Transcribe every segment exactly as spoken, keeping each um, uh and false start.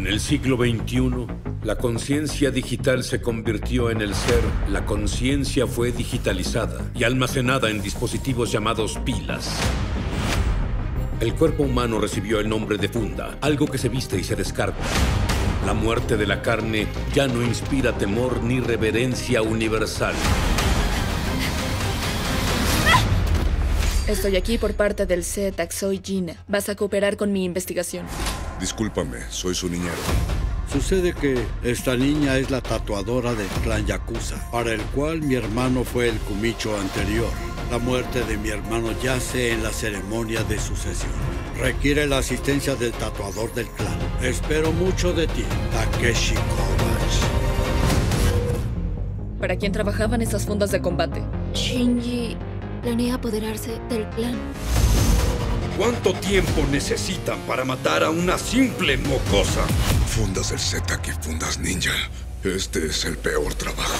En el siglo veintiuno, la conciencia digital se convirtió en el ser. La conciencia fue digitalizada y almacenada en dispositivos llamados pilas. El cuerpo humano recibió el nombre de funda, algo que se viste y se descarta. La muerte de la carne ya no inspira temor ni reverencia universal. Estoy aquí por parte del C E T A C. Soy Gina. ¿Vas a cooperar con mi investigación? Discúlpame, soy su niñero. Sucede que esta niña es la tatuadora del clan Yakuza, para el cual mi hermano fue el Kumicho anterior. La muerte de mi hermano yace en la ceremonia de sucesión. Requiere la asistencia del tatuador del clan. Espero mucho de ti, Takeshi Kovacs. ¿Para quién trabajaban esas fundas de combate? Shinji planea apoderarse del clan. ¿Cuánto tiempo necesitan para matar a una simple mocosa? Fundas del Z que fundas ninja. Este es el peor trabajo.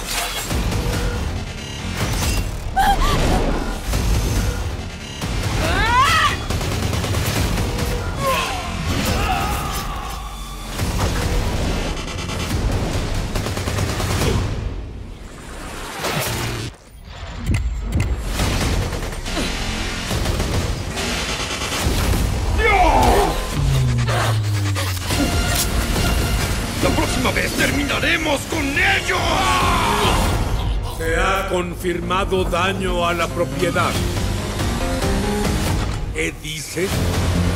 ¡La próxima vez terminaremos con ellos! Se ha confirmado daño a la propiedad. ¿Qué dice?